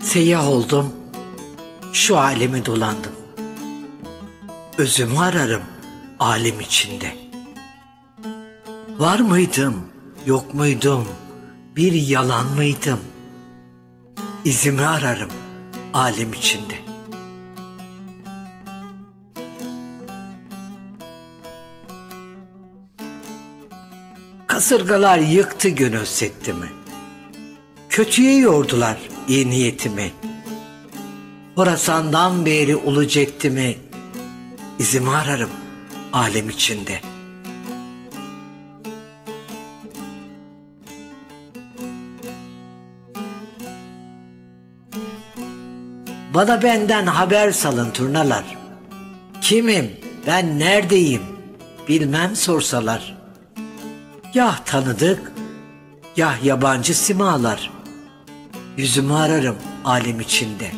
Seyyah oldum, şu alemi dolandım. Özümü ararım alem içinde. Var mıydım, yok muydum, bir yalan mıydım? İzimi ararım alem içinde. Kasırgalar yıktı gönül settimi. Kötüye yordular iyi niyetimi. Horasan'dan beri ulu ceddimi, İzimi ararım alem içinde. Bana benden haber salın turnalar. Kimim, ben neredeyim, bilmem sorsalar. Yah tanıdık, yah yabancı simalar. Yüzümü ararım alem içinde.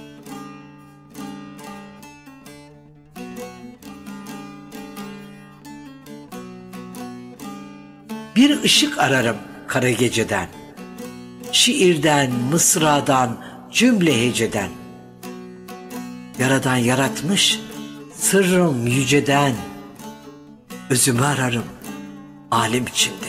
Bir ışık ararım kara geceden. Şiirden, mısradan, cümle heceden. Yaradan yaratmış sırrım yüceden. Özümü ararım alem içinde.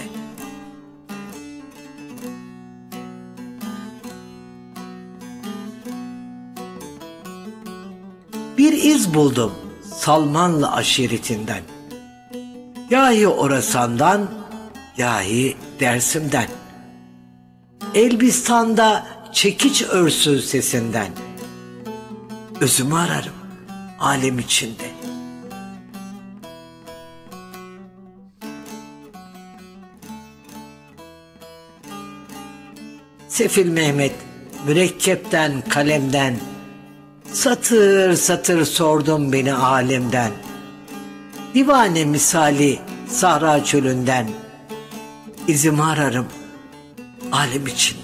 Bir iz buldum Salmanlı aşiretinden. Yahi Orasan'dan, yahi Dersim'den. Elbistan'da çekiç örsün sesinden. Özümü ararım alem içinde. Sefil Mehmet mürekkepten kalemden, satır satır sordum beni alemden. Divane misali Sahra çölünden, İzimi ararım alem içinde.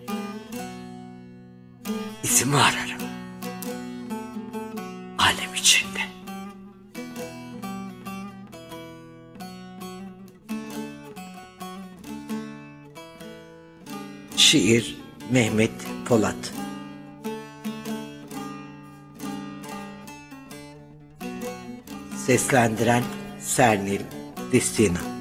İzimi ararım alem içinde. Şiir Mehmet Polat. Seslendiren Sernil Destina.